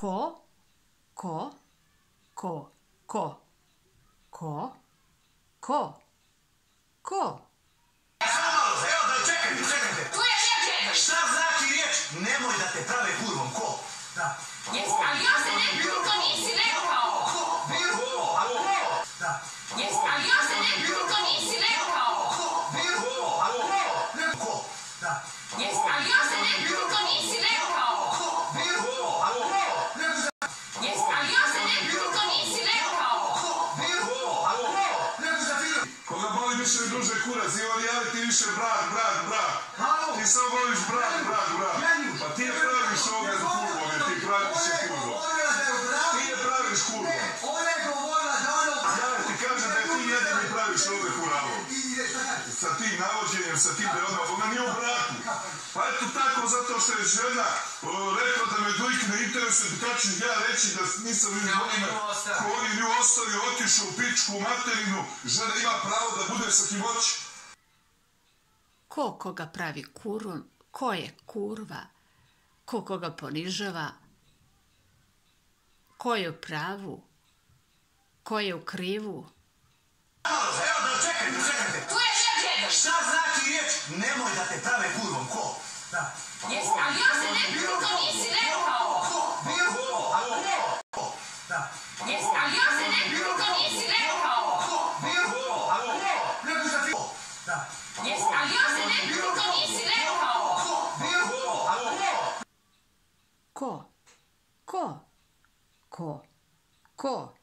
Ko, ko, ko, ko, ko, ko, ko. Evo da čekajte. Tu je riječ. Šta znači riječ? Nemoj da te prave kurvom. Ko? Da. Ali ja se ne pitu, to nisi rekao. Ko? Bilo? A ko? Da. Ali ja se ne pitu, to nisi rekao. Ko? Bilo? A ko? Ko? Da. Ali ja se ne pitu, to nisi rekao. Ko? Bilo? A ko? Ali ja se ne pitu, to nisi rekao. Ko? Bilo? A ko? Koga boli više ili duže kurac, i on javi ti više brak. Halo? Ti samo voliš brak. Pa ti je praviš ovoga za kurvom, jer ti praviš je kurvom. Ti je praviš kurvom. Ona je govorila da ono... Ja ti kažem da je ti jedini praviš ovdje kuravom. Sa tim navođenjem, sa tim da je ona nije u braku. Pa eto tako, zato što je žena rekla da me dojkne interesuje, kad ću ja reći da nisam ko oni nju ostavio, otišao u pičku materinu, žena ima pravo da bude sa kim hoće. Ko koga pravi kurvom, ko je kurva, ko koga ponižava, ko je u pravu, ko je u krivu. Evo da čekajte. Tu je riječ. Šta znači riječ? Nemoj da te prave kurvom. Ko? Da. Ali ja se ne pitu, to nisi rekao. Ko? Bilo? A ko? Da. Ali ja se ne pitu, to nisi rekao. Ko? Bilo? A ko? Da. Ali ja se ne pitu, to nisi rekao. Ko? Bilo? A ko? Ko? Ko?